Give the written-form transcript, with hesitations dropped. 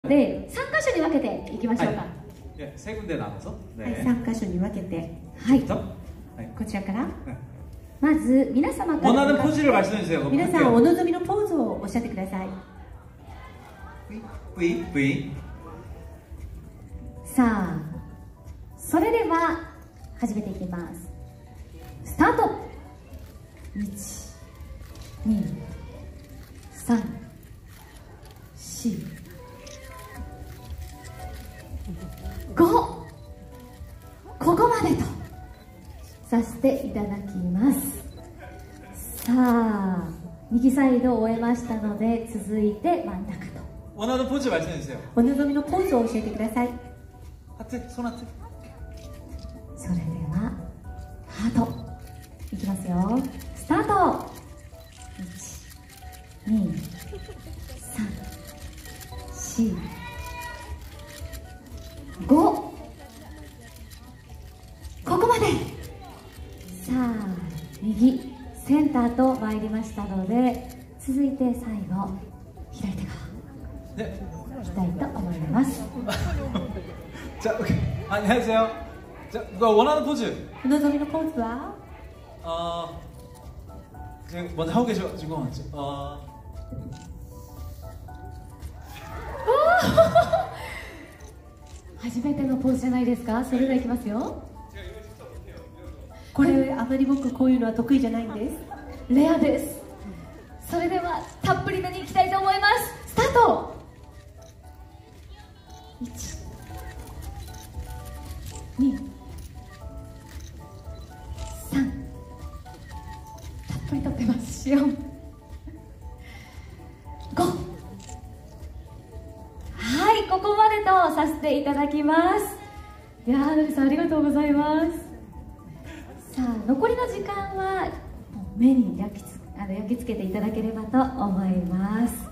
で、3箇所に分けていきましょうか。 세 군데 나눠서. 네. はい、3箇所に分けて、 はい、 네. こちらから。まず皆様から 원하는 포즈를 말씀해 주세요. 皆さんお望みのポーズをおっしゃってください。 V V. さあ、それでは始めていきます。スタート。1、2、3、4、5、ここまでとさせていただきます。さあ、右サイドを終えましたので、続いて真ん中と。 원하는 포즈 말씀해 주세요. お望みのポーズを教えてください。 하트, 손 하트. それではハートいきますよ。スタート。1、2、3、4、5、ここまで。さあ、右センターと参りましたので、続いて最後左手側 네. いきたいと思います。 자, 오케이. 안녕하세요. 자, 누가 원하는 포즈. お望みのポーズは 지금 먼저 하고 계셔가지고 初めてのポーズじゃないですか。それではいきますよ。 これあまり僕こういうのは得意じゃないんです。 レアです。それではたっぷりめにいきたいと思います。スタート。1、2、3、たっぷりとってます。4、5、はい、ここまでとさせていただきます。いやー、のりさんありがとうございます。さあ、残りの時間は目に焼き付けていただければと思います。